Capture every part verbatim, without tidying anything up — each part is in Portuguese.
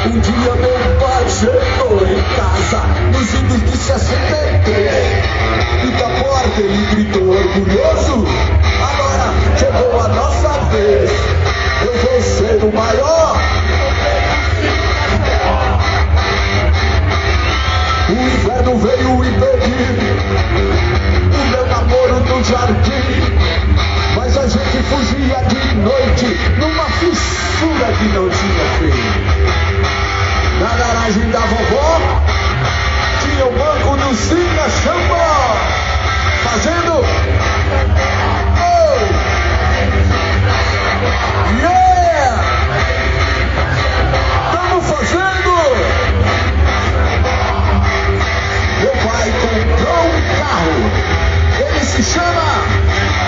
Um dia meu pai chegou em casa nos idos de sessenta e três e da porta ele gritou orgulhoso: agora chegou a nossa vez, eu vou ser o maior. O inverno veio impedir o meu namoro no jardim, mas a gente fugia de noite numa fissura que não tinha fim. Na garagem da vovó tinha o banco do Siga Xambó, fazendo oh! Yeah! Estamos fazendo! Meu pai comprou um carro, ele se chama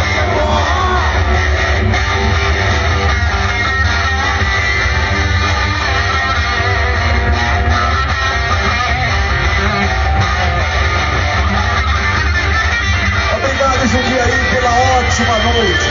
Jundiaí pela ótima noite.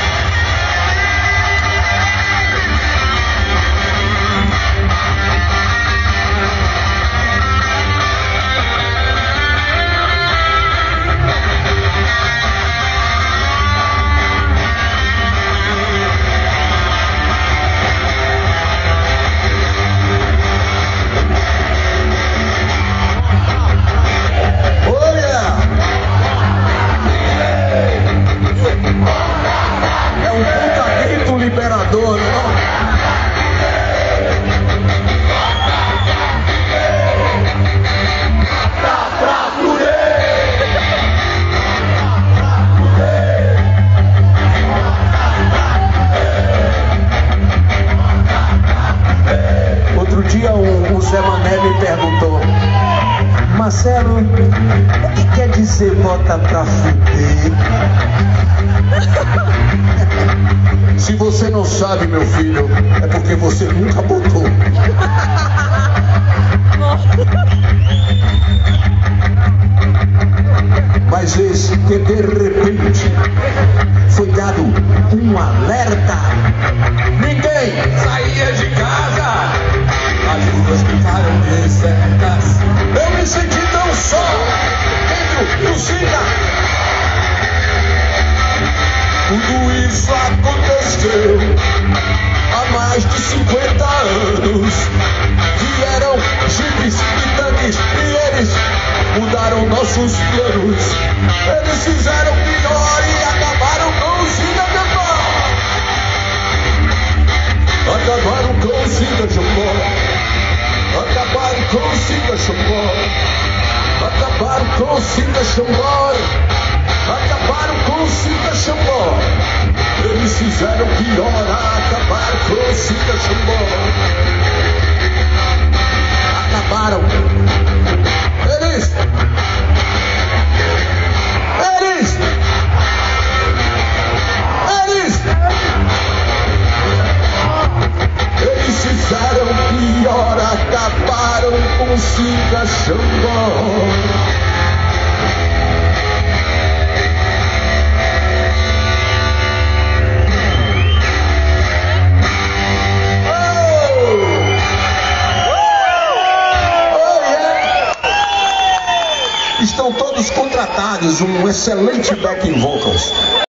Liberador, não? Outro dia o, o Zé Mané me perguntou: Marcelo, o que quer dizer bota pra fuder? Se você não sabe, meu filho, é porque você nunca botou. Mas esse que de repente foi dado um alerta. Ninguém saía de casa, as ruas ficaram desertas. Eu me senti tão só dentro do Siga. Tudo isso aconteceu há mais de cinquenta anos. Vieram jipes e tanques e eles mudaram nossos planos. Eles fizeram pior e acabaram com o Siga Xambó. Acabaram com o Siga Xambó. Acabaram com o Siga Xambó. Acabaram com o Siga Xambó. Acabaram com o Siga Xambó. Eles fizeram pior, acabaram com o Siga Xambó. Acabaram. Eles Eles Eles Eles fizeram pior, acabaram com o Siga Xambó. Estão todos contratados, um excelente backing vocals.